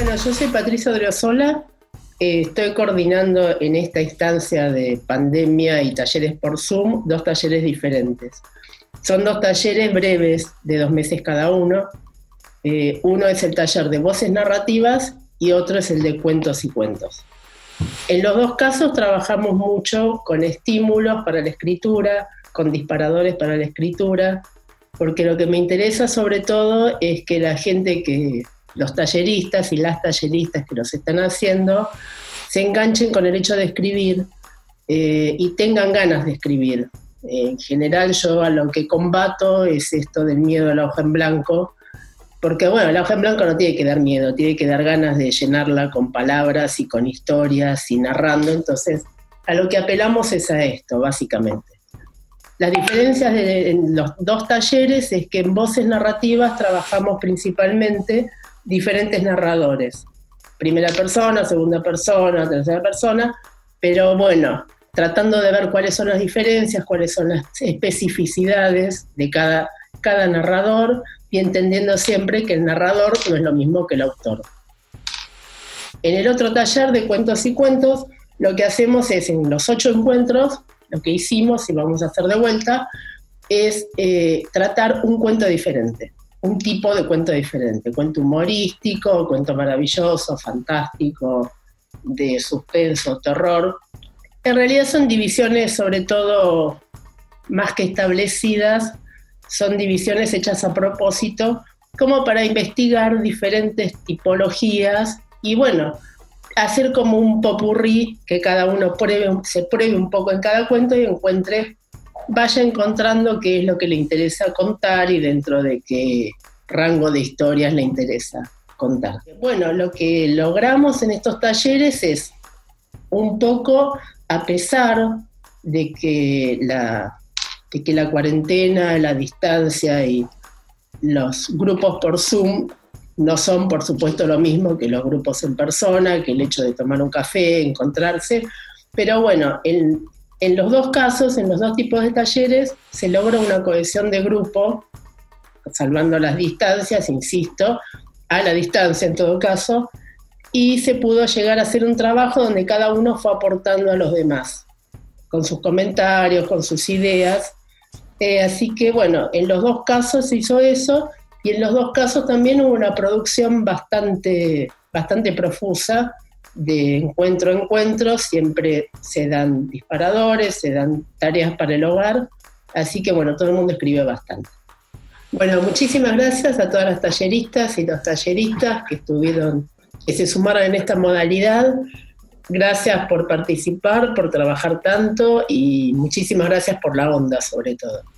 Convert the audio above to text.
Bueno, yo soy Patricia Odriozola, estoy coordinando en esta instancia de pandemia y talleres por Zoom, 2 talleres diferentes. Son 2 talleres breves de 2 meses cada uno. Uno es el taller de voces narrativas y otro es el de cuentos y cuentos. En los 2 casos trabajamos mucho con estímulos para la escritura, con disparadores para la escritura, porque lo que me interesa sobre todo es que la gente los talleristas y las talleristas que los están haciendo se enganchen con el hecho de escribir y tengan ganas de escribir. En general yo a lo que combato es esto del miedo a la hoja en blanco, porque bueno, la hoja en blanco no tiene que dar miedo, tiene que dar ganas de llenarla con palabras y con historias y narrando. Entonces a lo que apelamos es a esto, básicamente. Las diferencias en los 2 talleres es que en voces narrativas trabajamos principalmente diferentes narradores. Primera persona, segunda persona, tercera persona, pero bueno, tratando de ver cuáles son las diferencias, cuáles son las especificidades de cada narrador y entendiendo siempre que el narrador no es lo mismo que el autor. En el otro taller de cuentos y cuentos, lo que hacemos es en los 8 encuentros, lo que hicimos y vamos a hacer de vuelta, es tratar un cuento diferente, un tipo de cuento diferente, cuento humorístico, cuento maravilloso, fantástico, de suspenso, terror. En realidad son divisiones sobre todo más que establecidas, son divisiones hechas a propósito, como para investigar diferentes tipologías y bueno, hacer como un popurrí que cada uno se pruebe un poco en cada cuento y vaya encontrando qué es lo que le interesa contar y dentro de qué rango de historias le interesa contar. Bueno, lo que logramos en estos talleres es un poco, a pesar de que la cuarentena, la distancia y los grupos por Zoom no son, por supuesto, lo mismo que los grupos en persona, que el hecho de tomar un café, encontrarse, pero bueno, en los 2 casos, en los 2 tipos de talleres, se logra una cohesión de grupo, salvando las distancias, insisto, a la distancia en todo caso, y se pudo llegar a hacer un trabajo donde cada uno fue aportando a los demás, con sus comentarios, con sus ideas. Así que bueno, en los 2 casos se hizo eso, y en los 2 casos también hubo una producción bastante profusa, de encuentro a encuentro, siempre se dan disparadores, se dan tareas para el hogar, así que bueno, todo el mundo escribe bastante. Bueno, muchísimas gracias a todas las talleristas y los talleristas que se sumaron en esta modalidad. Gracias por participar, por trabajar tanto y muchísimas gracias por la onda sobre todo.